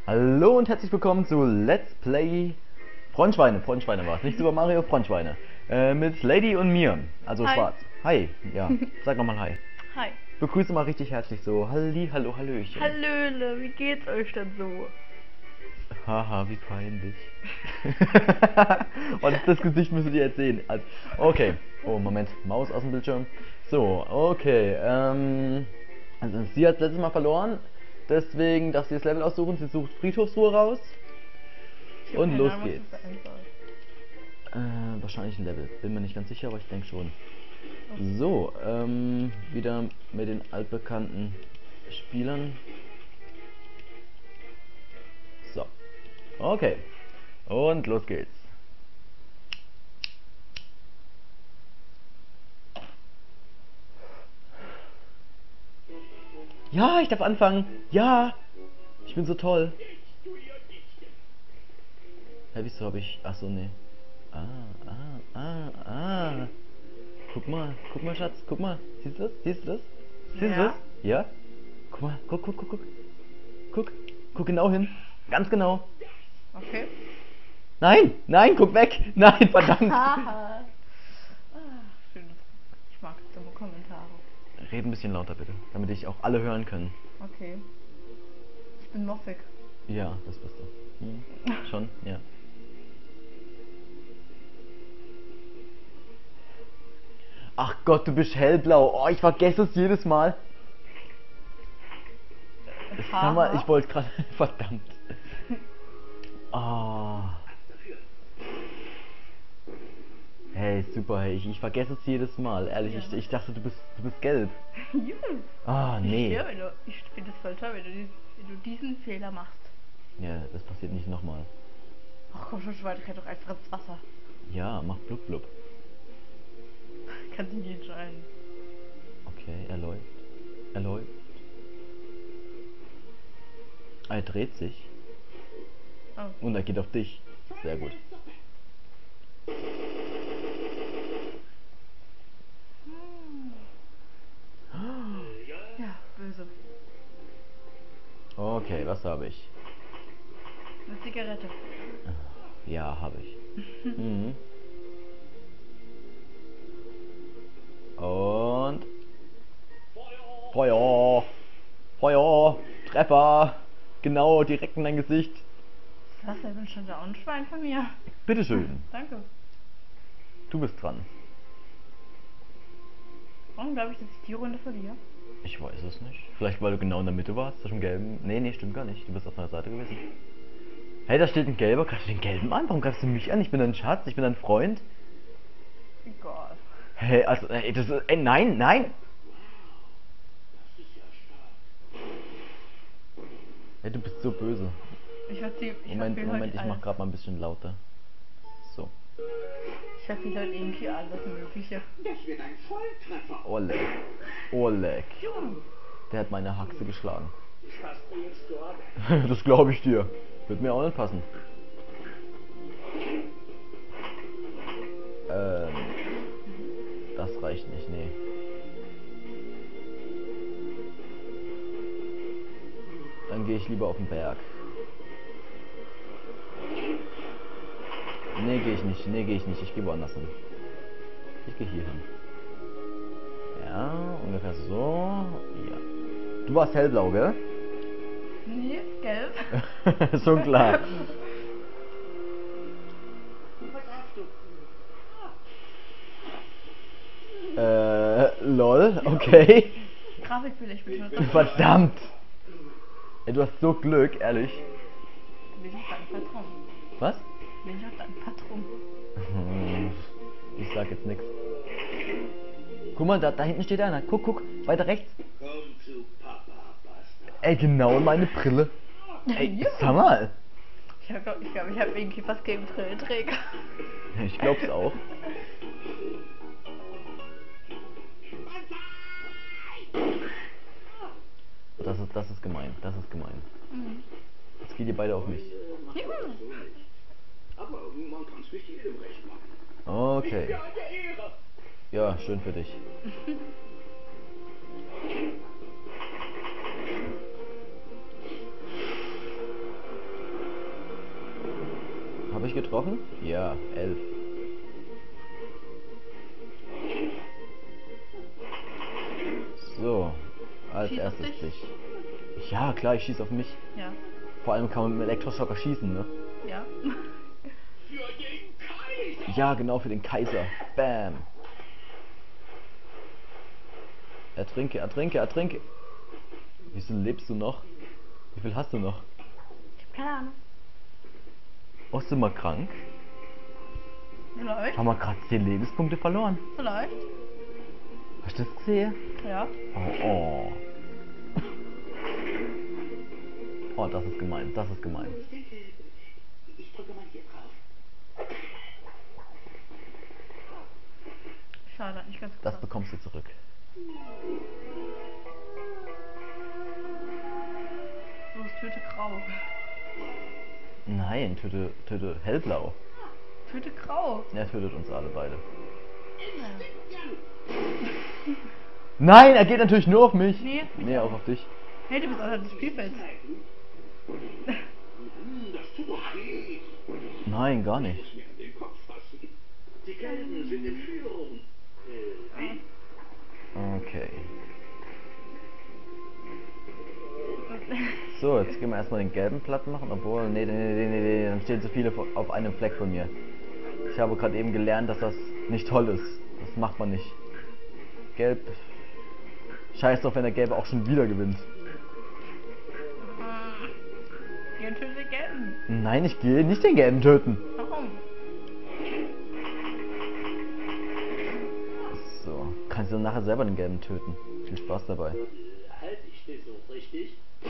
Hallo und herzlich willkommen zu Let's Play Frontschweine war es, nicht Super Mario, Frontschweine. Mit Lady und mir, also Hi. schwarz. Hi, ja, sag nochmal Hi. Hi. Begrüße mal richtig herzlich so, Halli, hallo, hallöchen. Hallöle, wie geht's euch denn so? Haha, wie peinlich. Und das Gesicht müsstet ihr jetzt sehen. Okay, oh Moment, Maus aus dem Bildschirm. So, okay, also sie hat letztes Mal verloren, deswegen darf sie das Level aussuchen, sie sucht Friedhofsruhe raus. Ich hab Und keine los Ahnung, was geht's. das sein soll. Wahrscheinlich ein Level. Bin mir nicht ganz sicher, aber ich denke schon. So, wieder mit den altbekannten Spielern. So. Okay. Und los geht's. Ja, ich darf anfangen. Ja. Ich bin so toll. Hä, wieso habe ich... Achso, nee. Ah. Guck mal, Schatz, guck mal. Siehst du das? Siehst du das? Siehst du Ja. das? Ja? Guck mal, guck genau hin. Ganz genau. Okay. Nein, guck weg. Nein, verdammt. Haha. Schön. Ich mag dumme Kommentare. Red ein bisschen lauter bitte, damit ich auch alle hören können. Okay. Ich bin moffig. Ja, das bist du. Schon, ja. Ach Gott, du bist hellblau. Oh, ich vergesse es jedes Mal. Sag mal, ich wollte gerade... Verdammt. Ah. Hey, super, hey. Ich vergesse es jedes Mal. Ehrlich, Ja. ich dachte, du bist gelb. Juhu. Ah, nee. Ich finde es voll toll, wenn du diesen Fehler machst. Ja, das passiert nicht nochmal. Ach komm schon, Schwein, renn doch einfach ins Wasser. Ja, mach blub blub. Kann sich nicht entscheiden. Okay, er läuft. Er läuft. Er dreht sich. Oh. Und er geht auf dich. Sehr gut. Ja, böse. Okay, was habe ich? Eine Zigarette. Ja, habe ich. Mhm. Und... Feuer! Feuer! Treffer! Genau, direkt in dein Gesicht. Was, er bin schon da auch ein Schwein von mir. Bitteschön. Danke. Du bist dran. Warum glaube ich, dass ich die Runde verliere? Ich weiß es nicht. Vielleicht weil du genau in der Mitte warst, zwischen gelben. Nee, stimmt gar nicht. Du bist auf meiner Seite gewesen. Hey, da steht ein gelber. Greifst du den gelben an? Warum greifst du mich an? Ich bin dein Schatz, ich bin dein Freund. Egal. Hey, also, ey, das ist. Ey, nein! Hey, du bist so böse. Moment, ich mach grad mal ein bisschen lauter. So. Ich verfehle heute irgendwie alles Mögliche. Das wird ein Volltreffer. Oleg. Der hat meine Haxe geschlagen. Fast wie gestorben. Das glaube ich dir. Wird mir auch nicht passen. Das reicht nicht, nee. Dann gehe ich lieber auf den Berg. Nee, gehe ich nicht. Ich gehe woanders hin. Ich gehe hier hin. Ja, ungefähr so. Ja. Du warst hellblau, gell? Nee, gelb. Schon klar. Was hast du? Lol, okay. Grafikfehler, ich bin schon Verdammt. Ey, du hast so Glück, ehrlich. Bin ich auch dein Patron. Was? Bin ich auch dein Patron. Ich sag jetzt nix. Guck mal, da hinten steht einer. Guck, weiter rechts. Komm zu Papa, Bastard. Ey, genau in meine Brille. Ey, sag mal. Ich glaube, ich habe irgendwie was gegen Brillenträger. Ich glaub's auch. Das ist gemein. Jetzt geht ihr beide auf mich. Juhu. Aber man kann es nicht jedem recht machen. Okay. Ja, der Ehre. Ja, schön für dich. getroffen? Ja, 11. So, als Schieß auf erstes dich. dich. Ja, klar, ich schieße auf mich. Ja. Vor allem kann man mit Elektroschocker schießen, ne? Ja. Für den Kaiser! Ja, genau, für den Kaiser. Bam. Ertrinke, ertrinke, ertrinke. Wieso lebst du noch? Wie viel hast du noch? Ich hab keine Ahnung. Oh, sind wir krank? Vielleicht. Haben wir gerade 10 Lebenspunkte verloren? Vielleicht. Hast du das gesehen? Ja. Oh, oh. Oh, das ist gemein, das ist gemein. Ich denke, ich drücke mal hier drauf. Schade, hat nicht ganz Das geklappt. bekommst du zurück. Los, töte Grau. Nein, töte hellblau. Töte Grau. Er tötet uns alle beide. Ja. Nein, er geht natürlich nur auf mich. Nee. Nee, auch auf dich. Hey, du bist außerhalb des Spielfelds. Das tut doch weh. Nein, gar Ich nicht. muss mir an den Kopf fassen. Die Gelben sind in Führung. Wie? Okay. So, jetzt gehen wir erstmal den gelben platt machen, obwohl, nee, dann stehen zu viele auf einem Fleck von mir. Ich habe gerade eben gelernt, dass das nicht toll ist. Das macht man nicht. Gelb. Scheiß drauf, wenn der Gelbe auch schon wieder gewinnt. Geh und töte den Gelben. Nein, ich gehe nicht den Gelben töten. Warum? So, kannst du nachher selber den Gelben töten. Viel Spaß dabei. Halte ich das so richtig?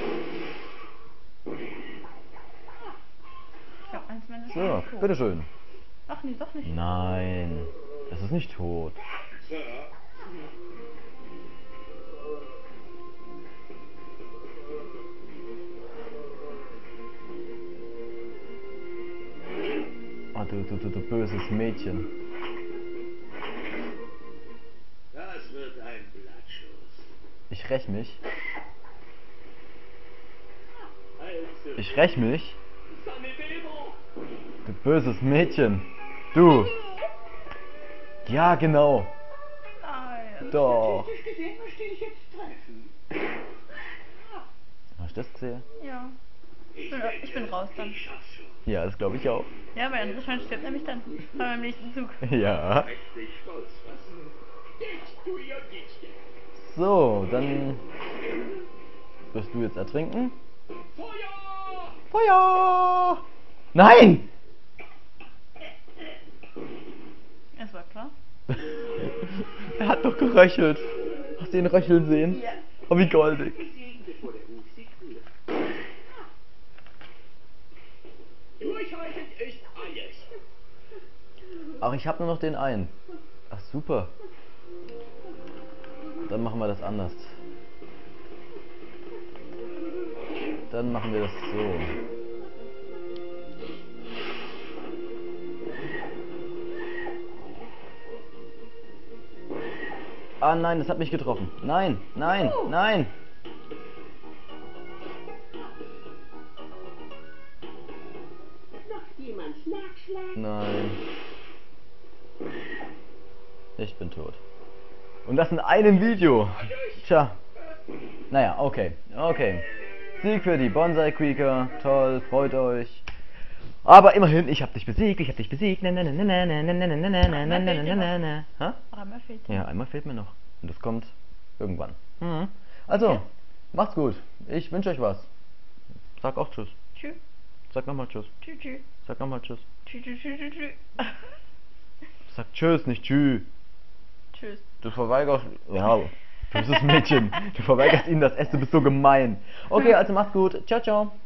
Ich glaube, eins meiner So, ist tot. bitteschön. Ach nee, doch nicht. Nein, das ist nicht tot. Sir. Oh, du böses Mädchen. Das wird ein Blattschuss. Ich räch mich. Also, Ich räch mich. Sanibebo! Du böses Mädchen. Du. Ja, genau. Nein. Doch. Technisch gesehen müsste ich jetzt treffen. Hast du das gesehen? Ja. Ich bin raus dann. Ich schaff's schon. Ja, das glaube ich auch. Ja, weil André stirbt nämlich dann bei meinem nächsten Zug. Ja. Mächtig stolz fassen. Jetzt du ihr Dienste. So, dann wirst du jetzt ertrinken. Feuer! Feuer! Nein! Es war klar. Er hat doch geröchelt. Hast du ihn röcheln sehen? Ja. Oh, wie goldig. Bevor der Ruf sie kühlt. Durchhalten ist alles. Ach, ich habe nur noch den einen. Ach, super. Dann machen wir das anders. Dann machen wir das so. Ah nein, das hat mich getroffen. Nein, nein, nein. Noch jemand nachschlagen? Nein. Ich bin tot. Und das in einem Video. Tja. Naja, okay. Okay. Sieg für die Bonsai Creeker. Toll, freut euch. Aber immerhin, ich hab dich besiegt, ich hab dich besiegt. Na, na, na, na, na, na, na, na, na, na, na, na, na, na, na. Ha? Einmal fehlt Ja, einmal fehlt mir noch. Und das kommt irgendwann. Mhm. Also, Okay. macht's gut. Ich wünsche euch was. Sag auch Tschüss. Tschüss. Sag nochmal Tschüss. Tschüss. Tschüss. Sag nochmal Tschüss. Tschüss. Tschüss. Tschüss. Tschüss. Sag Tschüss, nicht Tschüss. Tschüss. Du verweigerst. Ja, böses Mädchen. Du verweigerst ihnen das Essen, du bist so gemein. Okay, also macht's gut. Ciao, ciao.